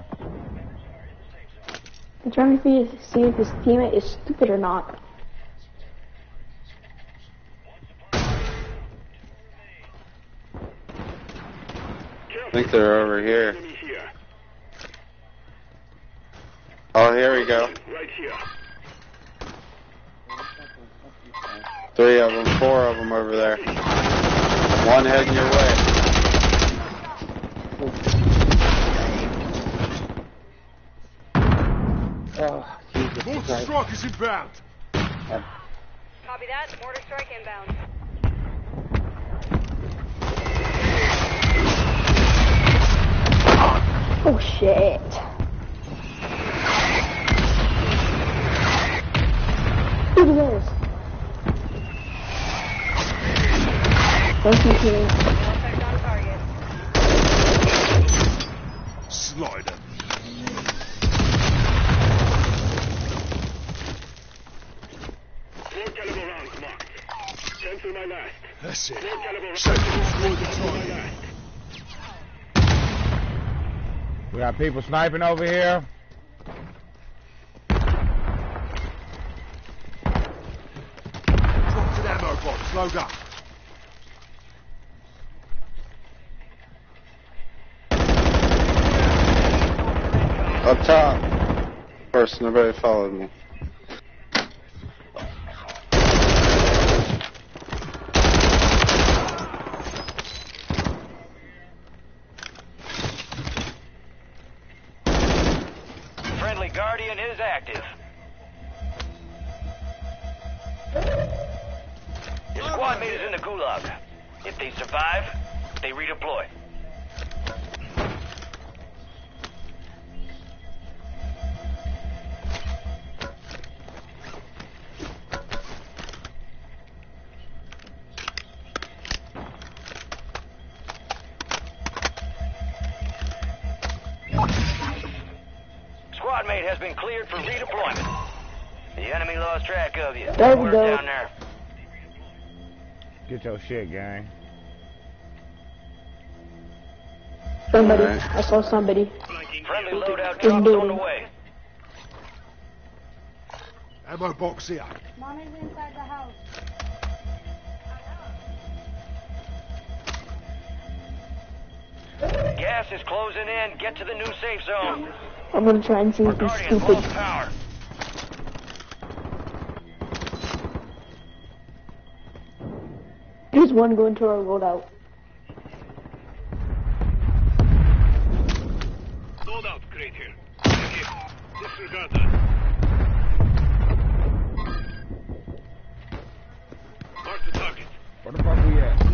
I'm trying to see if his teammate is stupid or not. I think they're over here. Oh, here we go. 3 of them, 4 of them over there. One heading your way. Oh, Jesus Mortar strike is inbound. Copy that. Mortar strike inbound. Oh shit. Look at this. Thank you, team. Slider. That's it. We got people sniping over here. Drop to the ammo box. Load up. Up top. First, nobody followed me. Friendly Guardian is active. Your squad mate is in the gulag. If they survive, they redeploy. Squad mate has been cleared for redeployment. The enemy lost track of you. There we Word go. down there. Get your shit, gang. Somebody. Alright. I saw somebody. Friendly loadout In drops on the building. way. Ammo box here. Mom is inside the house. Gas is closing in. Get to the new safe zone. I'm gonna try and see Our if he's Guardian's stupid. lost power. There's one going to our loadout. Loadout crate here. Disregard that. Mark the target. Where the fuck we at?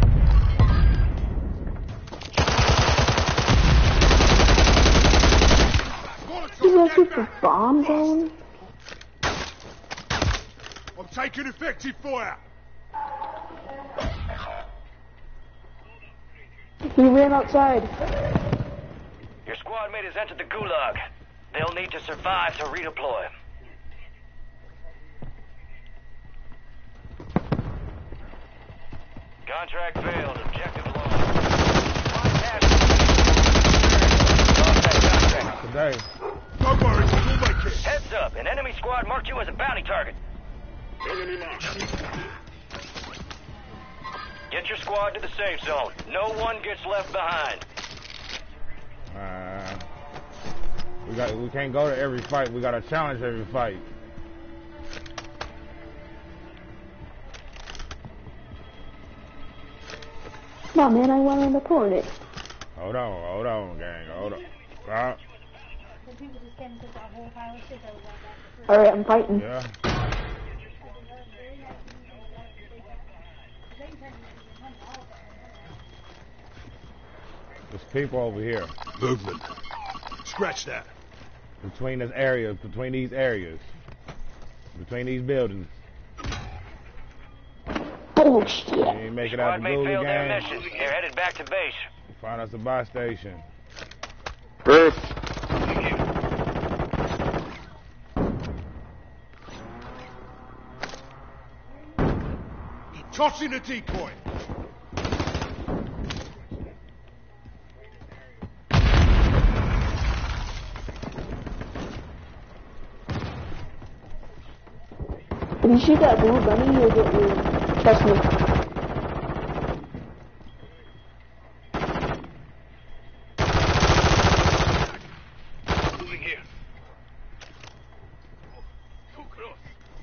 Is that just a bomb zone? I'm taking effective fire. He ran outside. Your squad mate has entered the gulag. They'll need to survive to redeploy. Contract failed. Objective lost. Today. Heads up. An enemy squad marked you as a bounty target. Enemy marked. Get your squad to the safe zone. No one gets left behind. We can't go to every fight. We gotta challenge every fight. Come on, man, I want on the corner. Hold on, gang. Hold on. Alright, I'm fighting. Yeah. There's people over here. Movement. Scratch that. Between these areas. Between these buildings. Oh shit. You ain't make it out the building, failed their gang. mission. They're headed back to base. Find us a buy station. Roof. Tossing a decoy. If you shoot that blue bunny, you'll get me. Trust me. Moving here. Too close.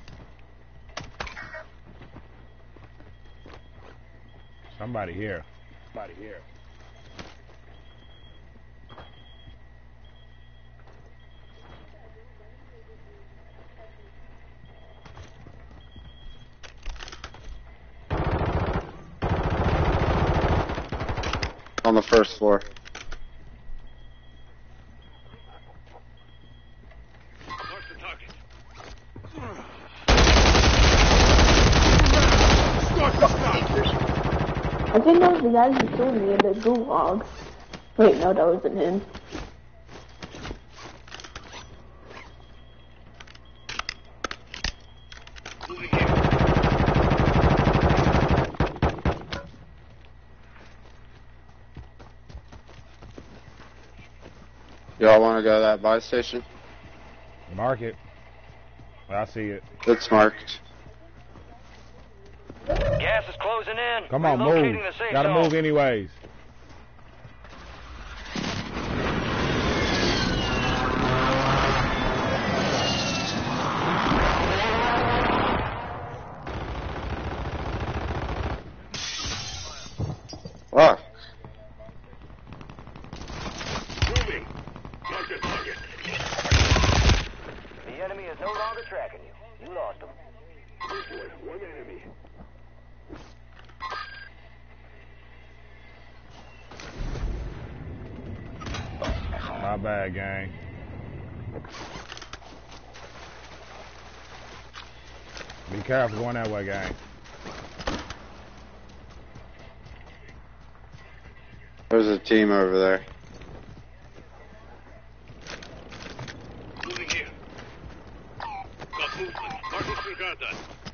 Somebody here. On the first floor. Mark the target. I think that was the guy who killed me in the gulag. Wait, no, that wasn't him. Y'all want to go to that buy station? Mark it. I see it. It's marked. Gas is closing in. Come on, Relocating move. the safe Gotta zone. move anyways. Fuck. Moving. Mark the target. The enemy is no longer tracking you. You lost them. This way. One enemy. My bad, gang. Be careful going that way, gang. There's a team over there. Moving here. Got movement. Marcus Regatta.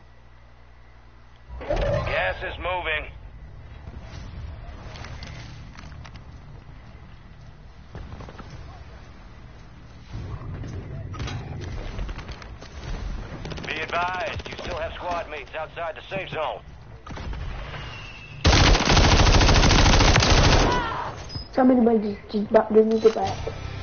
Gas is moving. Be advised, you still have squad mates outside the safe zone. Somebody just didn't get back.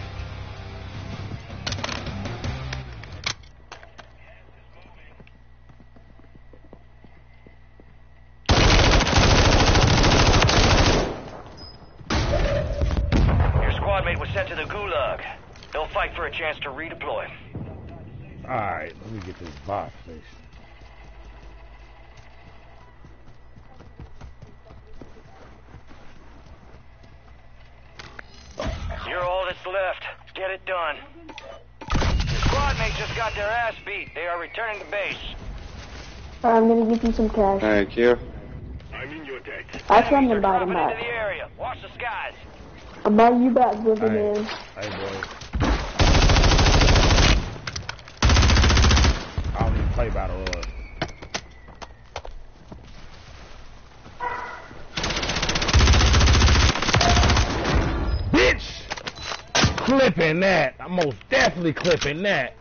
Your squad mate was sent to the gulag. They'll fight for a chance to redeploy. Alright, let me get this buy station. You're all that's left. Get it done. Your squad mates just got their ass beat. They are returning to base. I'm gonna give you some cash. Thank you. I come to buy them Dropping into back. the area. Watch the skies. I'm buying you back, Griffin, Hey. man. Hey, boy. I don't even play Battle Royale. Bitch! Clipping that. I'm most definitely clipping that.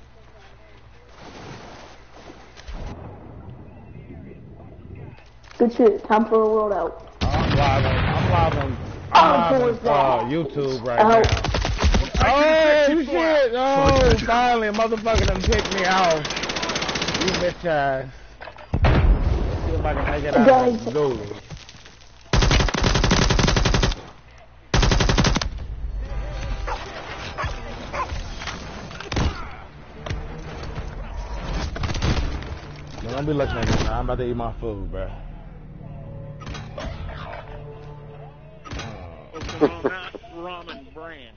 Good shit. Time for a world out. I'm live on YouTube right Oh. now. Oh shit! Oh, finally, a motherfucker done picked me off. You bitch ass. Let's see if I can make it out of this dude. Don't be looking at me now. I'm about to eat my food, bro. Ramen brand.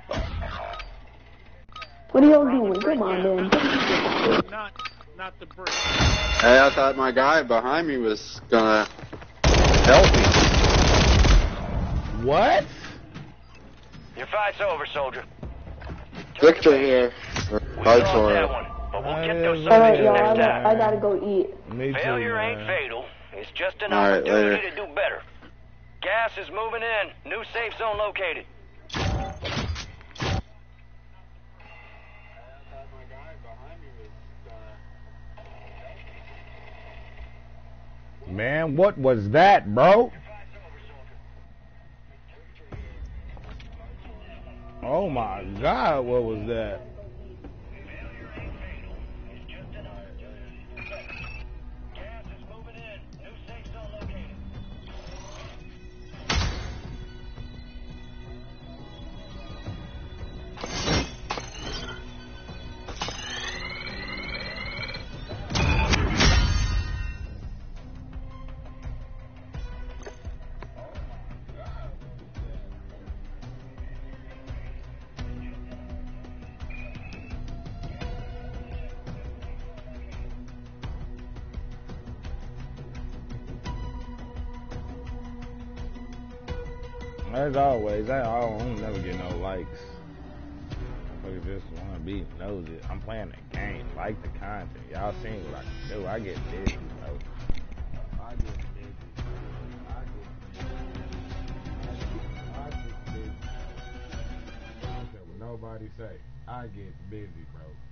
What are y'all doing? Come on, man. Not the brick. Hey, I thought my guy behind me was gonna help me. What? Your fight's over, soldier. Victor here. Fight for that it. one, but we'll get those Alright, subjects y'all. next time. I gotta go eat. Me too, Failure man. ain't fatal. It's just an All right, opportunity later. to do better. Gas is moving in. New safe zone located. Man, what was that, bro? Oh my God, what was that? As always, I don't never get no likes. Look at this one, be nosy. I'm playing the game, like the content. Y'all seen what I can do. I get busy, bro. I get busy. I get busy. I don't care what nobody say. I get busy, bro.